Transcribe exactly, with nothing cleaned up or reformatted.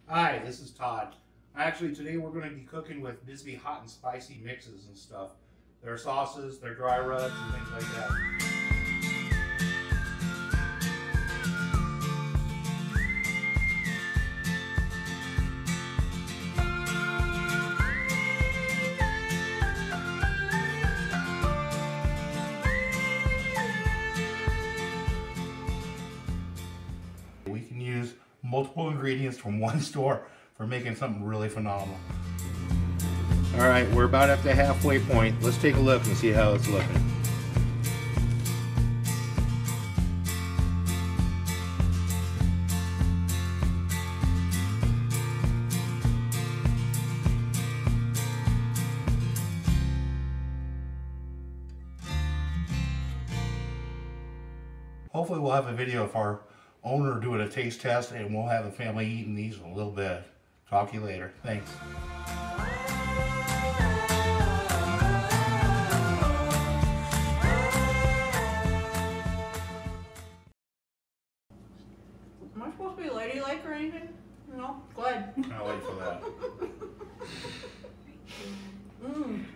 Hi, this is Todd. Actually, today we're going to be cooking with Bisbee hot and spicy mixes and stuff. Their sauces, their dry rubs, and things like that. We can use multiple ingredients from one store for making something really phenomenal. All right, we're about at the halfway point. Let's take a look and see how it's looking. Hopefully we'll have a video of our owner doing a taste test, and we'll have the family eating these in a little bit. Talk to you later. Thanks. Am I supposed to be ladylike or anything? No? Go ahead. I'll wait for that. Mmm.